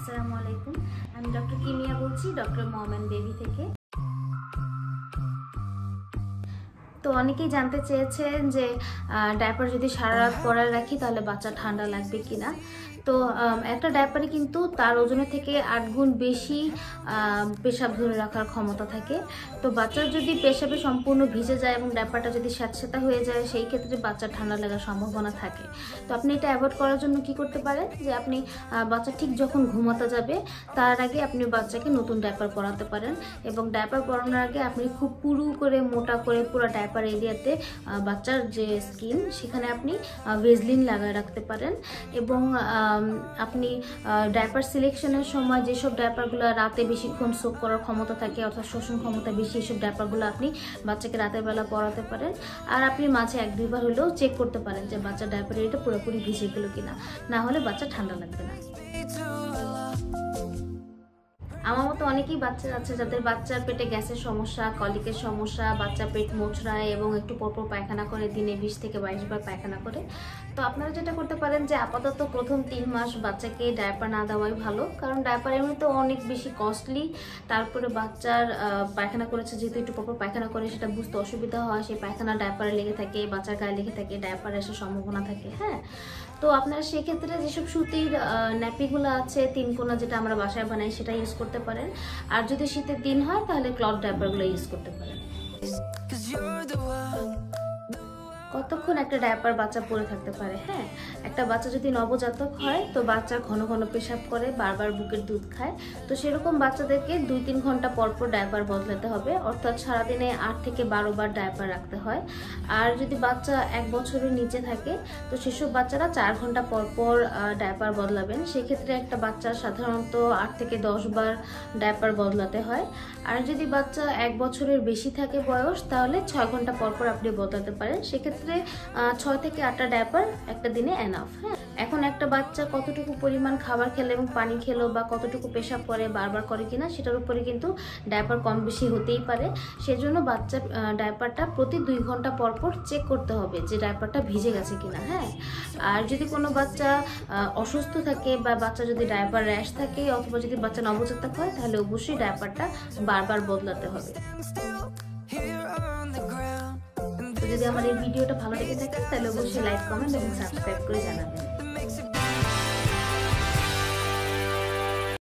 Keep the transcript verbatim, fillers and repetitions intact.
আসসালামু আলাইকুম। আমি ডক্টর কিমিয়া বলছি, ডক্টর মম অ্যান্ড বেবি থেকে। তো অনেকেই জানতে চেয়েছেন যে ডায়পার যদি সারা রাত পরায় রাখি তাহলে বাচ্চা ঠান্ডা লাগবে কিনা। তো একটা ডায়পারে কিন্তু তার ওজনের থেকে আট গুণ বেশি পেশাব ধরে রাখার ক্ষমতা থাকে। তো বাচ্চার যদি পেশাবে সম্পূর্ণ ভিজে যায় এবং ডায়পারটা যদি স্যাঁতসেঁতা হয়ে যায়, সেই ক্ষেত্রে বাচ্চার ঠান্ডা লাগার সম্ভাবনা থাকে। তো আপনি এটা অ্যাভয়েড করার জন্য কি করতে পারেন, যে আপনি বাচ্চা ঠিক যখন ঘুমাতে যাবে তার আগে আপনি বাচ্চাকে নতুন ডায়পার পরাতে পারেন, এবং ডায়পার পরানোর আগে আপনি খুব পুরু করে মোটা করে পুরো ডায়পার এরিয়াতে বাচ্চার যে স্কিন সেখানে আপনি ভেজলিন লাগায় রাখতে পারেন। এবং আপনি ডায়পার সিলেকশনের সময় যেসব ডায়পারগুলো রাতে বেশিক্ষণ সোক করার ক্ষমতা থাকে, অর্থাৎ শোষণ ক্ষমতা বেশি, এসব ডায়পারগুলো আপনি বাচ্চাকে রাতের বেলা পরাতে পারেন। আর আপনি মাঝে এক দুইবার হলেও চেক করতে পারেন যে বাচ্চার ডায়পার এটা পুরোপুরি ভিজে গেল কিনা, না হলে বাচ্চা ঠান্ডা লাগবে না। আমার মতো অনেকেই বাচ্চা আছে যাদের বাচ্চার পেটে গ্যাসের সমস্যা, কলিকের সমস্যা, বাচ্চা পেট মোচড়ায় এবং একটু পরপর পায়খানা করে, দিনে বিশ থেকে বাইশ বার পায়খানা করে। তো আপনারা যেটা করতে পারেন যে আপাতত প্রথম তিন মাস বাচ্চাকে ডায়পার না দেওয়াই ভালো, কারণ ডায়পার এমনিতে অনেক বেশি কস্টলি। তারপরে বাচ্চার পায়খানা করেছে যেহেতু একটু পরপর পায়খানা করে, সেটা বুঝতে অসুবিধা হয়, সেই পায়খানা ডায়পারে লেগে থাকে, বাচ্চার গায়ে লেগে থাকে, ডায়পারে আসার সম্ভাবনা থাকে। হ্যাঁ, তো আপনারা সেক্ষেত্রে যেসব সুতির ন্যাপিগুলো আছে তিন কোনা, যেটা আমরা বাসায় বানাই, সেটা ইউজ করতে পারেন। আর যদি শীতের দিন হয় তাহলে ক্লথ ডায়পারগুলো ইউজ করতে পারেন। কতক্ষণ একটা ডায়পার বাচ্চা পরে থাকতে পারে? হ্যাঁ, একটা বাচ্চা যদি নবজাতক হয় তো বাচ্চা ঘন ঘন পেশাব করে, বারবার বুকের দুধ খায়, তো সেরকম বাচ্চাদেরকে দুই তিন ঘন্টা পর পর ডায়পার বদলাতে হবে, অর্থাৎ সারাদিনে আট থেকে বারো বার ডায়পার রাখতে হয়। আর যদি বাচ্চা এক বছরের নিচে থাকে তো সেসব বাচ্চারা চার ঘন্টা পর পর ডায়পার বদলাবেন। সেক্ষেত্রে একটা বাচ্চা সাধারণত আট থেকে দশ বার ডায়পার বদলাতে হয়। আর যদি বাচ্চা এক বছরের বেশি থাকে বয়স, তাহলে ছয় ঘন্টা পর পর আপনি বদলাতে পারেন। সেক্ষেত্রে ছয় থেকে আটটা ডায়পার একটা দিনে এনাফ। হ্যাঁ, এখন একটা বাচ্চা কতটুকু পরিমাণ খাবার খেলে এবং পানি খেলো বা কতটুকু পেশাব করে, বারবার করে কিনা, সেটার উপরে কিন্তু ডায়পার কম বেশি হতেই পারে। সেজন্য বাচ্চা ডায়পারটা প্রতি দুই ঘন্টা পর পর চেক করতে হবে যে ডায়পারটা ভিজে গেছে কিনা। হ্যাঁ, আর যদি কোনো বাচ্চা অসুস্থ থাকে বা বাচ্চা যদি ডায়পার র্যাশ থাকে, অথবা যদি বাচ্চা নবজাতক হয়, তাহলে অবশ্যই ডায়পারটা বারবার বদলাতে হবে। যদি আমার এই ভিডিওটা ভালো লেগে থাকে তাহলে অবশ্যই লাইক, কমেন্ট এবং সাবস্ক্রাইব করে জানাবেন।